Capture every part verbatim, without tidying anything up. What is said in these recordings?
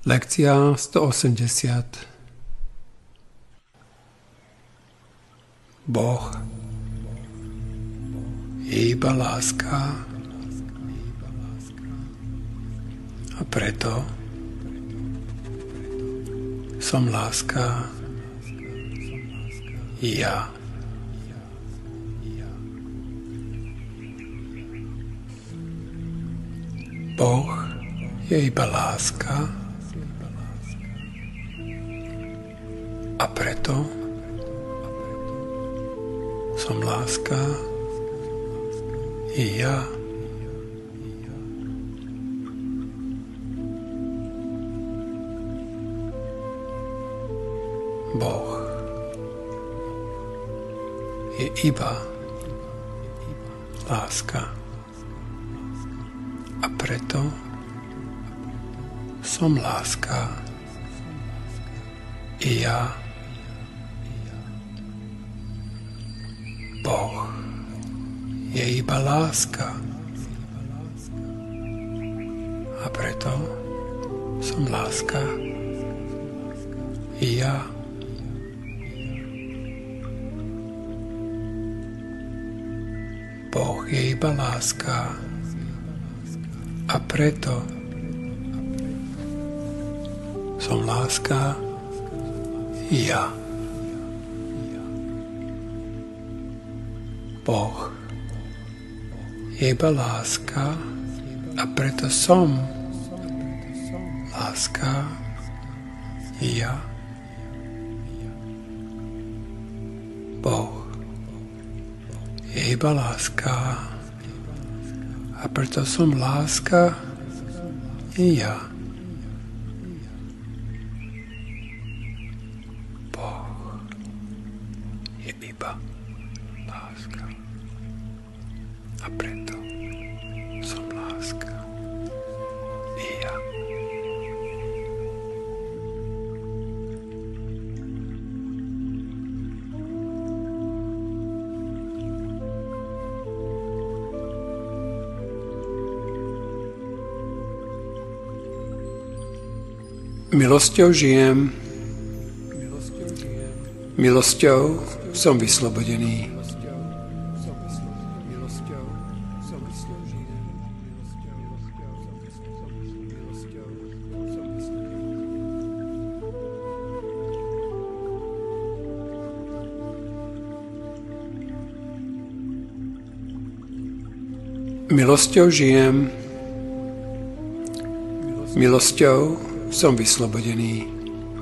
Lekcia stoosemdesiat. Boh je iba láska a preto som láska i ja. Boh je iba láska a preto som láska i ja. Boh je iba láska a preto som láska i ja. Boh je iba láska a preto som láska i ja. Boh je iba láska a preto som láska i ja. Boh je iba láska a preto som láska i ja. Boh je iba láska a preto som láska i ja. Boh je iba láska a preto som láska i ja. Milosťou žijem, milosťou som vyslobodený. Milosťou žijem, milosťou som vyslobodený.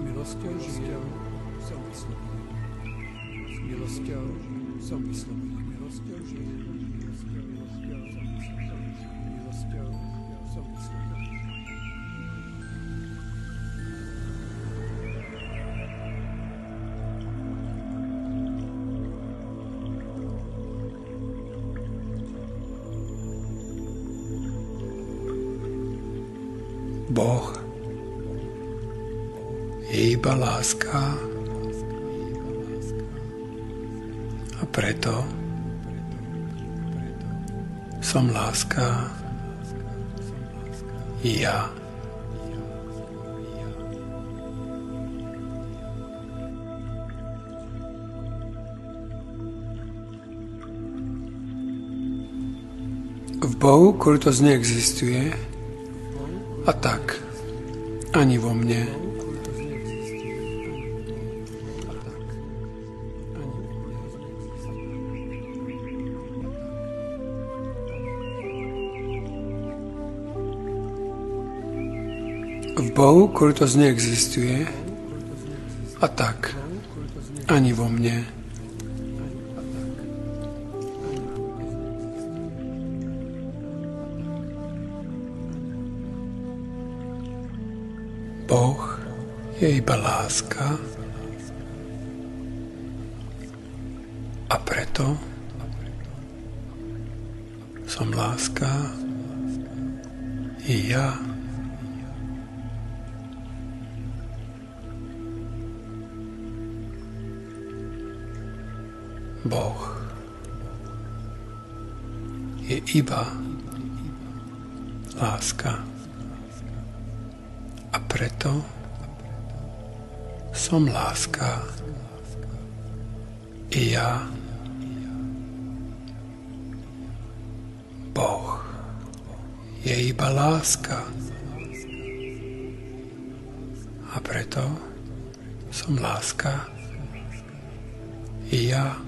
Boh je iba láska a preto som láska i ja. V Bohu krutosť neexistuje a tak ani vo mne. V Bohu krutosť neexistuje a tak ani vo mne. Boh je iba láska a preto som láska i ja. Boh je iba láska a preto som láska. I ja, Boh, je iba láska. A preto som láska. I ja,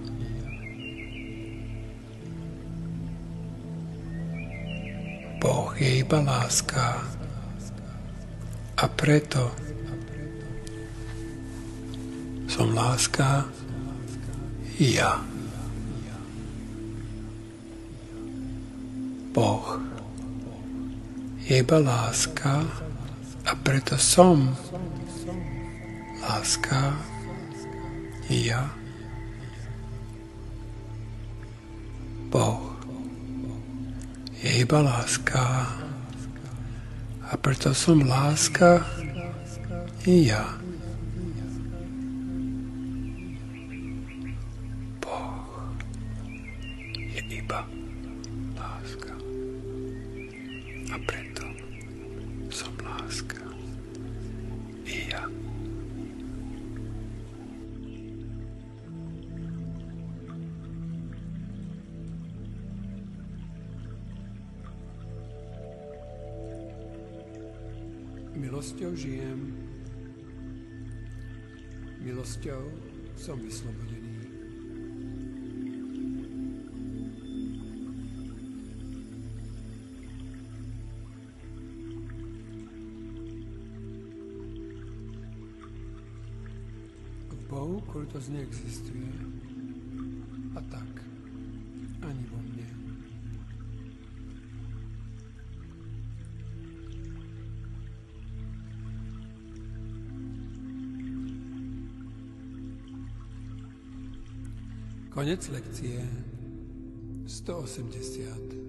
Boh je iba láska. A preto som láska. I ja, Boh je iba láska. A preto som láska. I ja, Boh je iba láska. A preto som láska. I ja, Boh je iba láska. A preto som láska. I ja. Milosťou žijem, milosťou som vyslobodený. V Bohu krutosť neexistuje, a tak ani vo mne. Konec lekcie sto osemdesiat.